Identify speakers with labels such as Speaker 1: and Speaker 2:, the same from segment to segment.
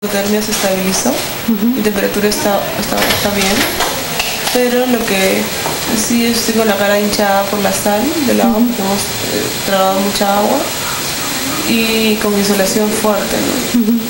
Speaker 1: hipotermia se estabilizó, mi temperatura está bien, pero lo que sí estoy con la cara hinchada por la sal del agua, porque hemos tragado mucha agua y con insolación fuerte, ¿no?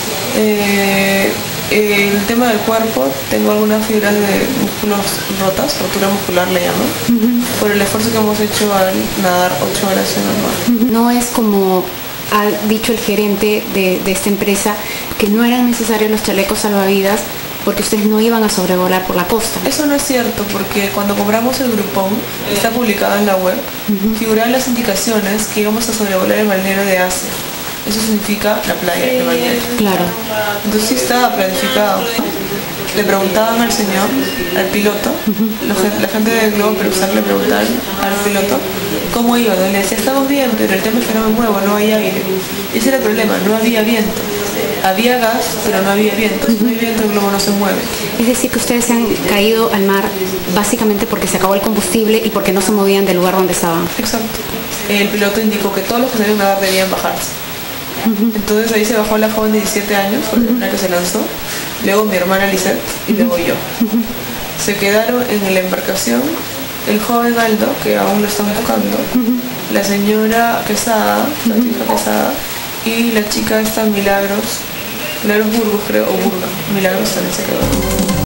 Speaker 1: El tema del cuerpo, tengo algunas fibras de músculos rotas, rotura muscular le llaman, por el esfuerzo que hemos hecho al nadar 8 horas en el mar.
Speaker 2: No es como ha dicho el gerente de esta empresa, que no eran necesarios los chalecos salvavidas porque ustedes no iban a sobrevolar por la costa.
Speaker 1: Eso no es cierto, porque cuando compramos el grupón, está publicado en la web, figuran las indicaciones que íbamos a sobrevolar el balneario de Asia. Eso significa la playa, el balneario.
Speaker 2: Claro.
Speaker 1: Entonces sí estaba planificado. Le preguntaban al señor, al piloto, la gente de Globo Perusar le preguntaban al piloto cómo iba, ¿no? Le decía, estamos bien, pero el tema es que no me muevo, no hay aire. Ese era el problema, no había viento. Había gas, pero no había viento. Si no hay viento, el globo no se mueve.
Speaker 2: Es decir, que ustedes se han caído al mar básicamente porque se acabó el combustible y porque no se movían del lugar donde estaban.
Speaker 1: Exacto. El piloto indicó que todos los que sabían nadar debían bajarse. Entonces ahí se bajó la joven de 17 años, fue la primera que se lanzó, luego mi hermana Lisette y luego yo. Se quedaron en la embarcación el joven Aldo, que aún lo están buscando, la señora Quesada, la hija Quesada, y la chica esta Milagros Burgos creo, o Burga, Milagros también se quedó.